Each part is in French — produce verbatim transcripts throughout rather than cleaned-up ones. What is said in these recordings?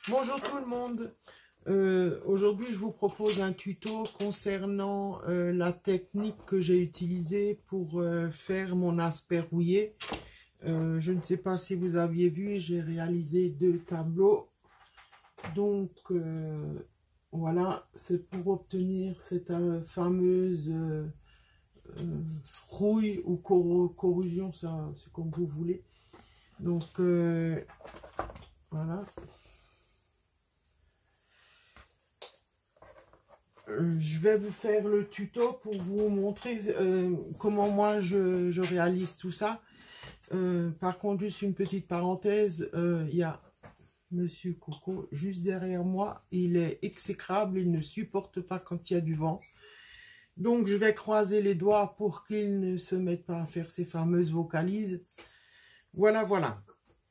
Bonjour tout le monde. Euh, aujourd'hui, je vous propose un tuto concernant euh, la technique que j'ai utilisée pour euh, faire mon asper rouillé. Euh, je ne sais pas si vous aviez vu, j'ai réalisé deux tableaux. Donc, euh, voilà, c'est pour obtenir cette euh, fameuse euh, euh, rouille ou cor corrosion, ça c'est comme vous voulez. Donc, euh, voilà. Je vais vous faire le tuto pour vous montrer euh, comment moi je, je réalise tout ça. Euh, par contre, juste une petite parenthèse, euh, il y a Monsieur Coco juste derrière moi. Il est exécrable, il ne supporte pas quand il y a du vent. Donc je vais croiser les doigts pour qu'il ne se mette pas à faire ces fameuses vocalises. Voilà, voilà.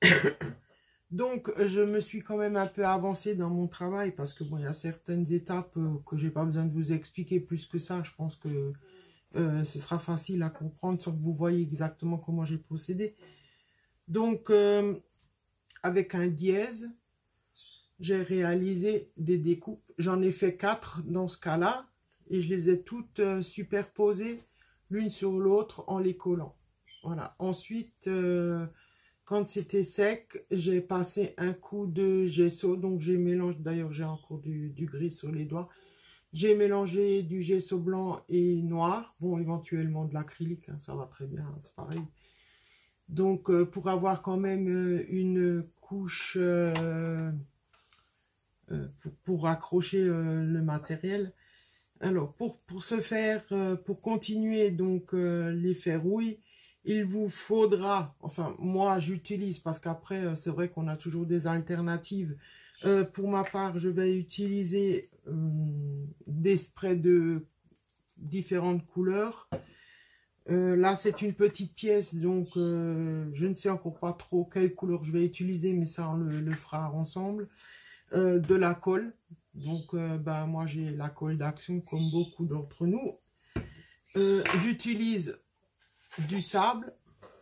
Donc, je me suis quand même un peu avancée dans mon travail parce que bon, il y a certaines étapes euh, que j'ai pas besoin de vous expliquer plus que ça. Je pense que euh, ce sera facile à comprendre sans que vous voyez exactement comment j'ai procédé. Donc, euh, avec un dièse, j'ai réalisé des découpes. J'en ai fait quatre dans ce cas-là et je les ai toutes euh, superposées l'une sur l'autre en les collant. Voilà. Ensuite... Euh, Quand c'était sec, j'ai passé un coup de gesso, donc j'ai mélangé, d'ailleurs j'ai encore du, du gris sur les doigts, j'ai mélangé du gesso blanc et noir, bon éventuellement de l'acrylique, hein, ça va très bien, c'est pareil. Donc euh, pour avoir quand même euh, une couche euh, euh, pour, pour accrocher euh, le matériel. Alors pour, pour ce faire, euh, pour continuer donc euh, l'effet rouille, il vous faudra, enfin moi j'utilise parce qu'après euh, c'est vrai qu'on a toujours des alternatives. Euh, pour ma part, je vais utiliser euh, des sprays de différentes couleurs. Euh, là c'est une petite pièce, donc euh, je ne sais encore pas trop quelle couleur je vais utiliser, mais ça on le, le fera ensemble. Euh, de la colle, donc euh, bah, moi j'ai la colle d'action comme beaucoup d'entre nous. Euh, j'utilise du sable,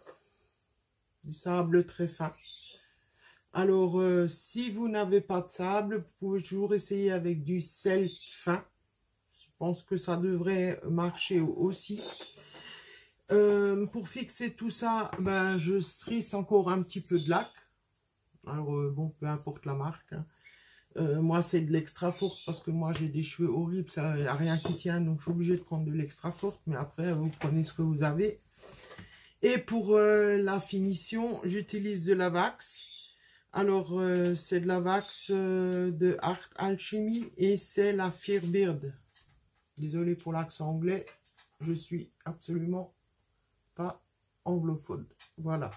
du sable très fin. Alors, euh, si vous n'avez pas de sable, vous pouvez toujours essayer avec du sel fin. Je pense que ça devrait marcher aussi. Euh, pour fixer tout ça, ben, je strisse encore un petit peu de lac. Alors, euh, bon, peu importe la marque. Hein. Euh, moi, c'est de l'extra forte parce que moi, j'ai des cheveux horribles. Ça n'y a rien qui tient, donc je suis obligée de prendre de l'extra forte. Mais après, vous prenez ce que vous avez. Et pour euh, la finition, j'utilise de la wax. Alors, euh, c'est de la wax euh, de Art Alchemy et c'est la Firebeard. Désolé pour l'accent anglais, je suis absolument pas anglophone. Voilà.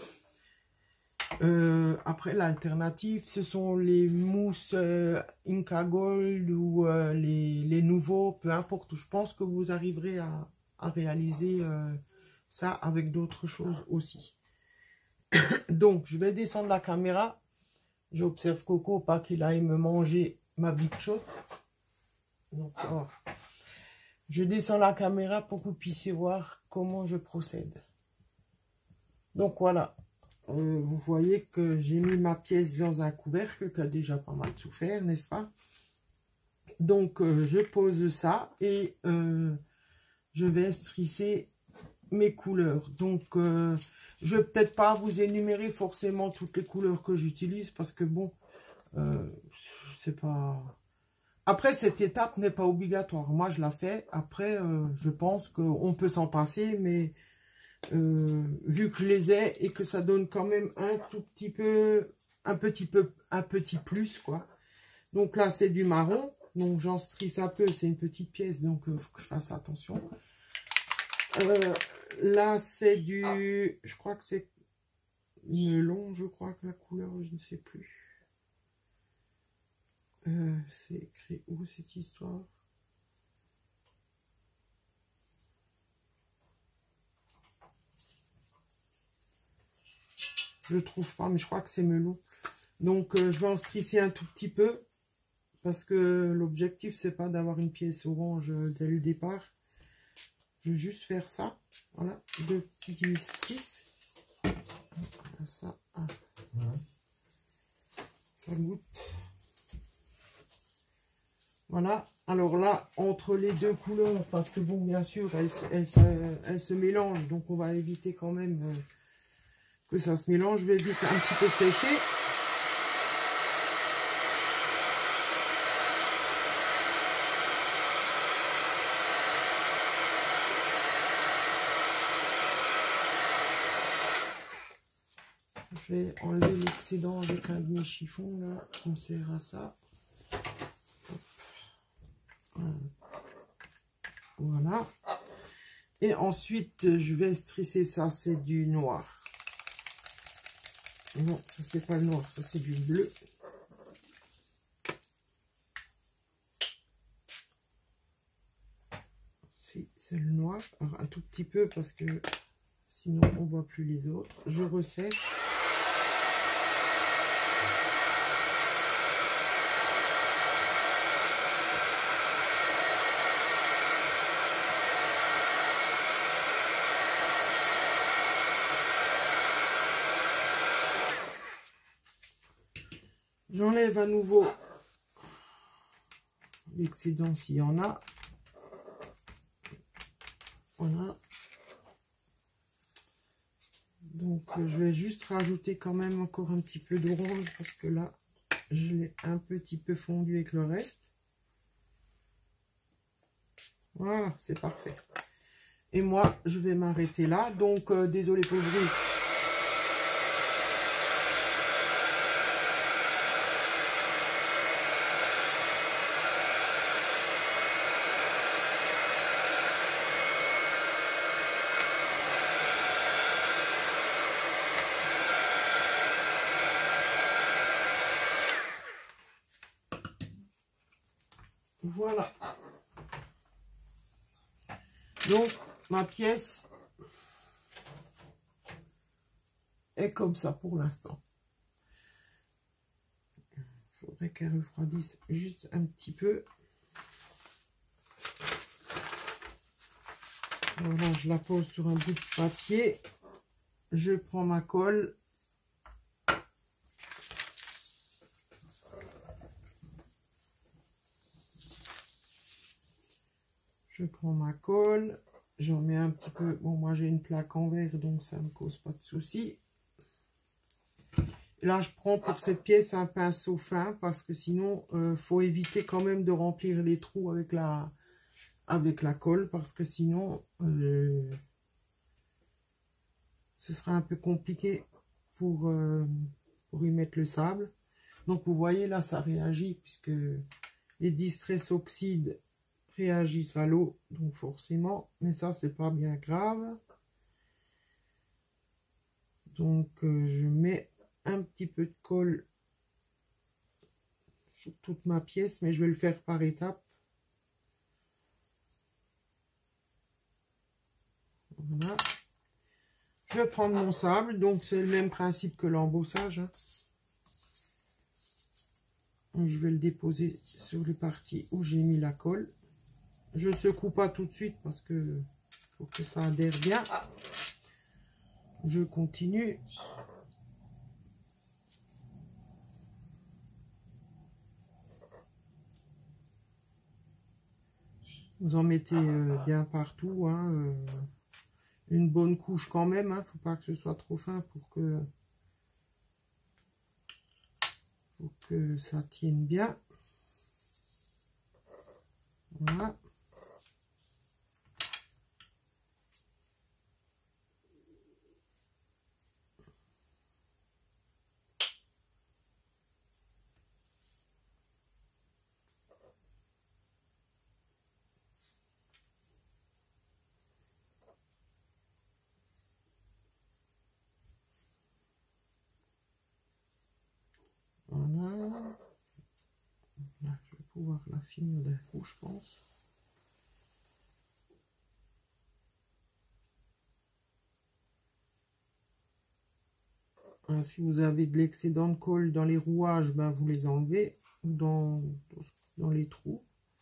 Euh, après, l'alternative, ce sont les mousses euh, Inca Gold ou euh, les, les nouveaux, peu importe. Je pense que vous arriverez à, à réaliser euh, ça avec d'autres choses aussi. Donc, je vais descendre la caméra. J'observe Coco, pas qu'il aille me manger ma Big Shot. Donc, oh. Je descends la caméra pour que vous puissiez voir comment je procède. Donc, voilà. Euh, vous voyez que j'ai mis ma pièce dans un couvercle qui a déjà pas mal souffert, n'est-ce pas? Donc, euh, je pose ça et euh, je vais strisser mes couleurs. Donc, euh, je vais peut-être pas vous énumérer forcément toutes les couleurs que j'utilise parce que bon, euh, c'est pas... Après, cette étape n'est pas obligatoire. Moi, je la fais. Après, euh, je pense qu'on peut s'en passer, mais euh, vu que je les ai et que ça donne quand même un tout petit peu, un petit peu, un petit plus, quoi. Donc là, c'est du marron. Donc, j'en strisse un peu. C'est une petite pièce, donc il euh, faut que je fasse attention. Euh, là, c'est du... Je crois que c'est melon, je crois que la couleur, je ne sais plus. Euh, c'est écrit où cette histoire? Je trouve pas, mais je crois que c'est melon. Donc, euh, je vais en strisser un tout petit peu. Parce que l'objectif, c'est pas d'avoir une pièce orange dès le départ. Je vais juste faire ça. Voilà, deux petits strisses. Ça, ah. Ça goûte. Voilà. Alors là, entre les deux couleurs, parce que bon, bien sûr, elles, elles, elles, elles se mélangent, donc on va éviter quand même euh, que ça se mélange. Je vais vite un petit peu sécher. Je vais enlever l'excédent avec un demi-chiffon, là, on sert à ça. Voilà. Et ensuite, je vais strisser ça, c'est du noir. Non, ça c'est pas le noir, ça c'est du bleu. Si, c'est le noir. Alors, un tout petit peu parce que sinon on ne voit plus les autres. Je ressèche. J'enlève à nouveau l'excédent s'il y en a. Voilà. Donc je vais juste rajouter quand même encore un petit peu d'orange parce que là je l'ai un petit peu fondu avec le reste. Voilà, c'est parfait. Et moi je vais m'arrêter là. Donc euh, désolé pour le bruit. Voilà. Donc, ma pièce est comme ça pour l'instant. Il faudrait qu'elle refroidisse juste un petit peu. Voilà, je la pose sur un bout de papier. Je prends ma colle. Je prends ma colle, j'en mets un petit peu. Bon, moi j'ai une plaque en verre, donc ça ne me cause pas de souci. Là, je prends pour cette pièce un pinceau fin, parce que sinon, il euh, faut éviter quand même de remplir les trous avec la, avec la colle, parce que sinon, euh, ce sera un peu compliqué pour, euh, pour y mettre le sable. Donc, vous voyez, là, ça réagit, puisque les distress oxydes réagissent à l'eau, donc forcément, mais ça c'est pas bien grave. Donc euh, je mets un petit peu de colle sur toute ma pièce, mais je vais le faire par étapes. Voilà. Je vais prendre mon sable, donc c'est le même principe que l'embossage, hein. Je vais le déposer sur les parties où j'ai mis la colle. Je secoue pas tout de suite parce que faut que ça adhère bien. Je continue. Vous en mettez euh, bien partout, hein, euh, une bonne couche quand même, hein, faut pas que ce soit trop fin pour que, pour que ça tienne bien. Voilà. Voilà. Là, je vais pouvoir la finir d'un coup, je pense. Si vous avez de l'excédent de colle dans les rouages, ben vous les enlevez dans, dans les trous.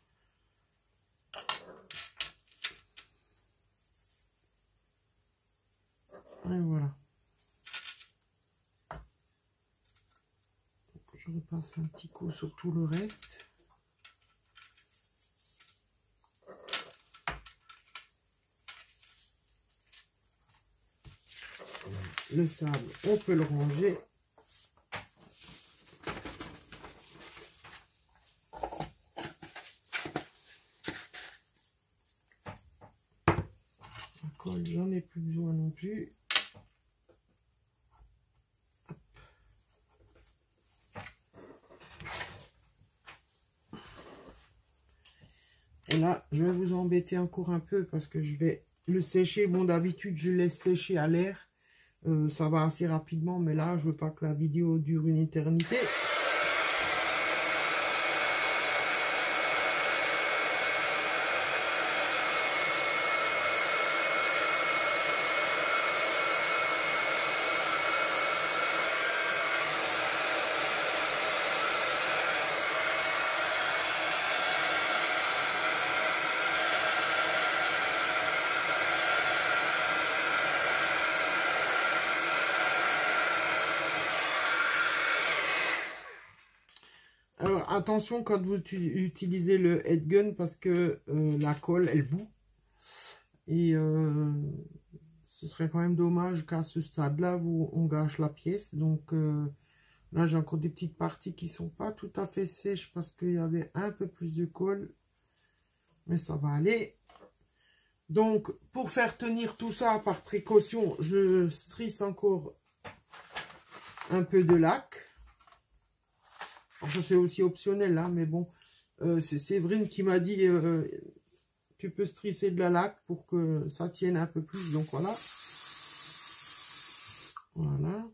Et voilà. Donc, je repasse un petit coup sur tout le reste. le sable, on peut le ranger. Ça colle, j'en ai plus besoin non plus. Hop. Et là, je vais vous embêter encore un peu parce que je vais le sécher. Bon, d'habitude, je laisse sécher à l'air. Euh, ça va assez rapidement, mais là, je veux pas que la vidéo dure une éternité. Alors, attention quand vous utilisez le head gun parce que euh, la colle, elle bout. Et euh, ce serait quand même dommage qu'à ce stade-là, on gâche la pièce. Donc euh, là, j'ai encore des petites parties qui ne sont pas tout à fait sèches parce qu'il y avait un peu plus de colle. Mais ça va aller. Donc, pour faire tenir tout ça par précaution, je strisse encore un peu de lac. C'est aussi optionnel, hein, mais bon, euh, c'est Séverine qui m'a dit euh, tu peux strisser de la laque pour que ça tienne un peu plus. Donc voilà. Voilà.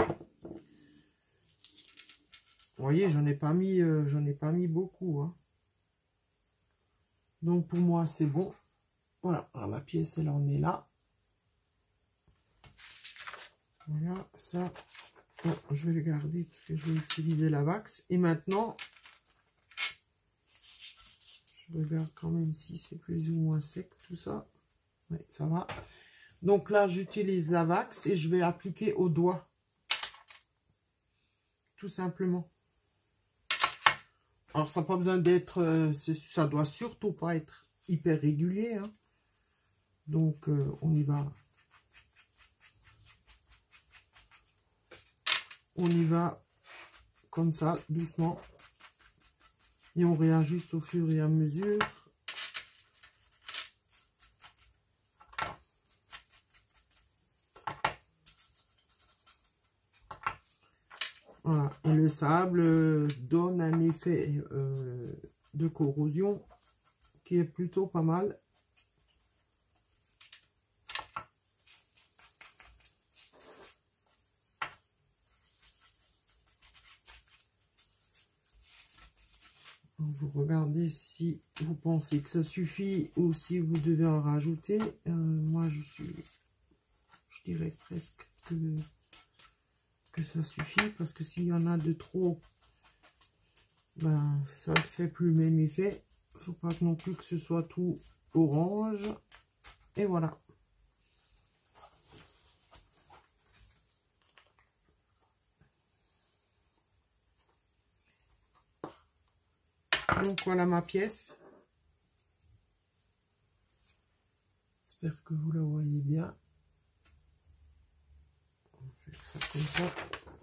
Vous voyez, j'en ai pas mis, euh, j'en ai pas mis beaucoup. Hein. Donc pour moi, c'est bon. Voilà, alors, la pièce, elle en est là. Voilà, ça. Bon, je vais le garder parce que je vais utiliser la wax. Et maintenant, je regarde quand même si c'est plus ou moins sec tout ça. Oui, ça va. Donc là, j'utilise la wax et je vais l'appliquer au doigt. Tout simplement. Alors, ça n'a pas besoin d'être... Euh, ça doit surtout pas être hyper régulier. Hein. Donc, euh, on y va. On y va comme ça, doucement. Et on réajuste au fur et à mesure. Voilà. Et le sable donne un effet euh, de corrosion qui est plutôt pas mal. Vous regardez si vous pensez que ça suffit ou si vous devez en rajouter. Euh, moi, je suis, je dirais presque que, que ça suffit parce que s'il y en a de trop, ben, ça ne fait plus le même effet. Il ne faut pas non plus que ce soit tout orange. Et voilà. Donc voilà ma pièce. J'espère que vous la voyez bien. On va faire ça comme ça.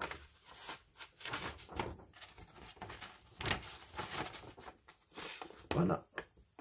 Voilà.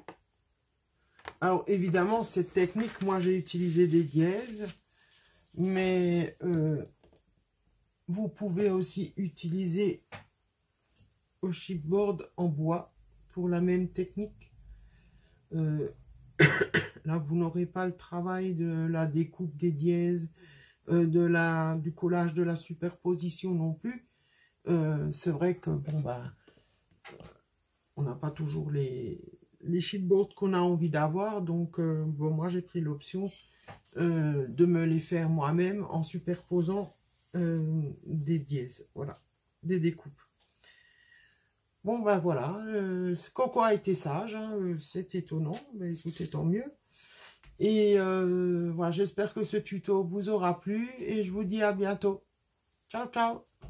Alors évidemment, cette technique, moi j'ai utilisé des dièses. Mais euh, vous pouvez aussi utiliser au chipboard en bois. Pour la même technique, euh, là vous n'aurez pas le travail de la découpe des dièses, euh, de la, du collage, de la superposition non plus. Euh, c'est vrai que bon bah on n'a pas toujours les, les chipboards qu'on a envie d'avoir, donc euh, bon moi j'ai pris l'option euh, de me les faire moi-même en superposant euh, des dièses, voilà, des découpes. Bon ben voilà, euh, Coco a été sage, hein, c'est étonnant, mais écoutez, tant mieux. Et euh, voilà, j'espère que ce tuto vous aura plu et je vous dis à bientôt. Ciao, ciao!